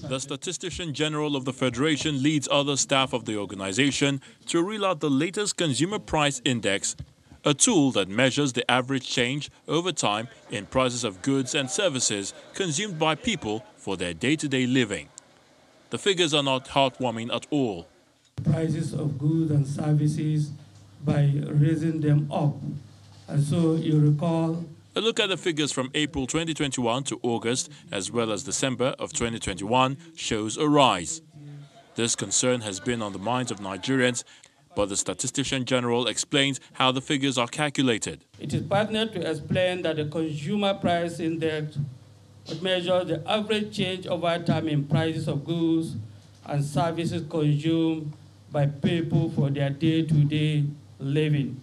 The Statistician General of the Federation leads other staff of the organization to reel out the latest Consumer Price Index, a tool that measures the average change over time in prices of goods and services consumed by people for their day-to-day living. The figures are not heartwarming at all. Prices of goods and services by raising them up. And so you recall. A look at the figures from April 2021 to August, as well as December of 2021, shows a rise. This concern has been on the minds of Nigerians, but the Statistician General explains how the figures are calculated. It is pertinent to explain that the Consumer Price Index measures the average change over time in prices of goods and services consumed by people for their day-to-day living.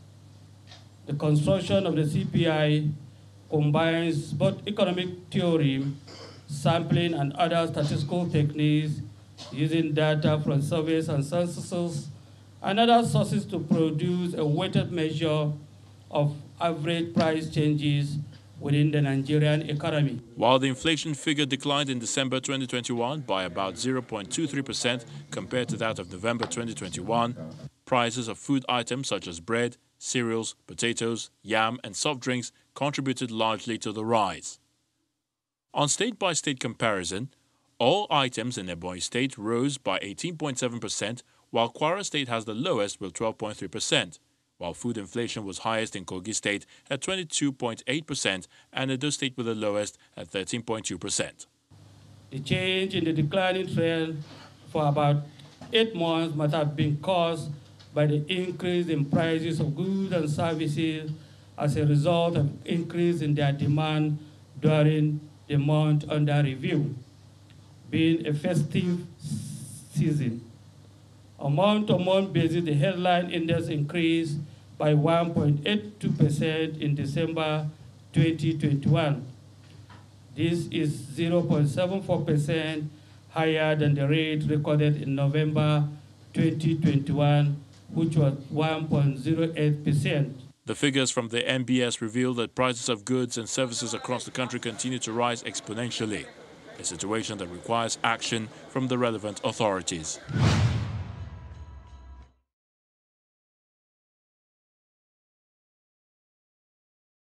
The construction of the CPI combines both economic theory, sampling, and other statistical techniques using data from surveys and censuses and other sources to produce a weighted measure of average price changes within the Nigerian economy. While the inflation figure declined in December 2021 by about 0.23% compared to that of November 2021, prices of food items such as bread, cereals, potatoes, yam and soft drinks contributed largely to the rise. On state-by-state comparison, all items in Ebonyi State rose by 18.7%, while Kwara State has the lowest with 12.3%, while food inflation was highest in Kogi State at 22.8% and Edo State with the lowest at 13.2%. The change in the declining trend for about 8 months must have been caused by the increase in prices of goods and services as a result of increase in their demand during the month under review, being a festive season. On month-to-month basis, the headline index increased by 1.82% in December 2021. This is 0.74% higher than the rate recorded in November 2021, which was 1.08%. The figures from the NBS reveal that prices of goods and services across the country continue to rise exponentially, a situation that requires action from the relevant authorities.